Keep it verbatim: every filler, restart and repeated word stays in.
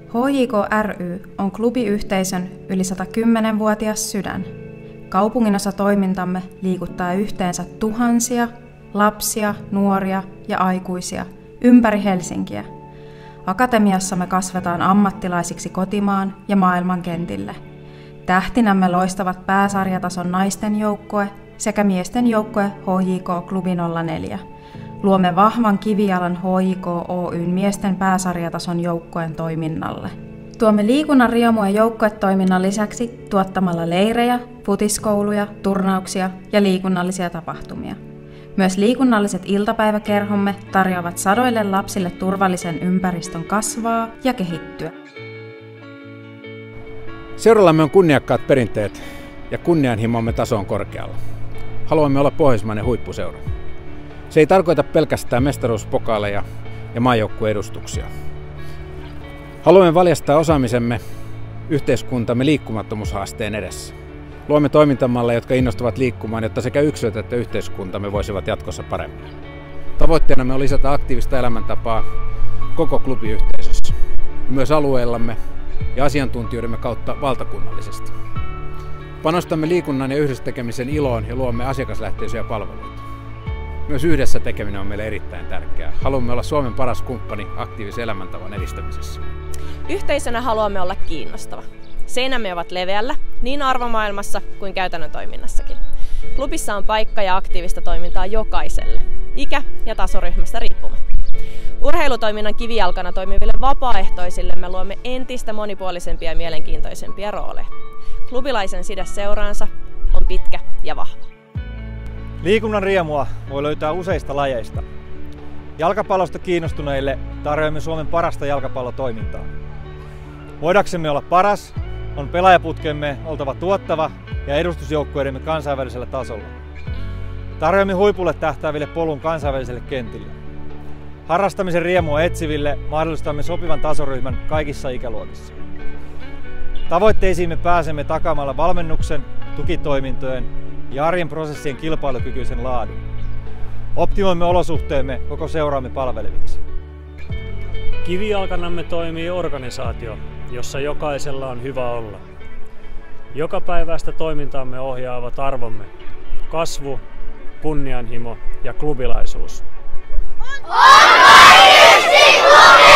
H J K ry on klubiyhteisön yli satakymmenvuotias sydän. Kaupunginosatoimintamme liikuttaa yhteensä tuhansia lapsia, nuoria ja aikuisia ympäri Helsinkiä. Akatemiassamme kasvetaan ammattilaisiksi kotimaan ja maailman kentille. Tähtinämme loistavat pääsarjatason naisten joukkue sekä miesten joukkue H J K Klubi nolla neljä. Luomme vahvan kivijalan H J K Oyn miesten pääsarjatason joukkueen toiminnalle. Tuomme liikunnan riemua joukkuetoiminnan lisäksi tuottamalla leirejä, futiskouluja, turnauksia ja liikunnallisia tapahtumia. Myös liikunnalliset iltapäiväkerhomme tarjoavat sadoille lapsille turvallisen ympäristön kasvaa ja kehittyä. Seurallamme on kunniakkaat perinteet ja kunnianhimomme taso on korkealla. Haluamme olla pohjoismainen huippuseura. Se ei tarkoita pelkästään mestaruuspokaaleja ja maajoukkueedustuksia. Haluamme valjastaa osaamisemme yhteiskuntamme liikkumattomuushaasteen edessä. Luomme toimintamalleja, jotka innostavat liikkumaan, jotta sekä yksilöt että yhteiskuntamme voisivat jatkossa paremmin. Tavoitteenamme on lisätä aktiivista elämäntapaa koko klubiyhteisössä, myös alueellamme ja asiantuntijoidemme kautta valtakunnallisesti. Panostamme liikunnan ja yhdessä tekemisen iloon ja luomme asiakaslähtöisiä palveluita. Myös yhdessä tekeminen on meille erittäin tärkeää. Haluamme olla Suomen paras kumppani aktiivisen elämäntavan edistämisessä. Yhteisönä haluamme olla kiinnostava. Seinämme ovat leveällä, niin arvomaailmassa kuin käytännön toiminnassakin. Klubissa on paikka ja aktiivista toimintaa jokaiselle, ikä- ja tasoryhmästä riippumatta. Urheilutoiminnan kivijalkana toimiville vapaaehtoisille me luomme entistä monipuolisempia ja mielenkiintoisempia rooleja. Klubilaisen side seuraansa on pitkä ja vahva. Liikunnan riemua voi löytää useista lajeista. Jalkapallosta kiinnostuneille tarjoamme Suomen parasta jalkapallotoimintaa. Voidaksemme olla paras, on pelaajaputkemme oltava tuottava ja edustusjoukkueidemme kansainvälisellä tasolla. Tarjoamme huipulle tähtääville polun kansainväliselle kentille. Harrastamisen riemua etsiville mahdollistamme sopivan tasoryhmän kaikissa ikäluokissa. Tavoitteisiimme pääsemme takaamalla valmennuksen, tukitoimintojen ja arjen prosessien kilpailukykyisen laadun. Optimoimme olosuhteemme koko seuraamme palveleviksi. Kivijalkanamme toimii organisaatio, jossa jokaisella on hyvä olla. Jokapäiväistä toimintaamme ohjaavat arvomme: kasvu, kunnianhimo ja klubilaisuus. On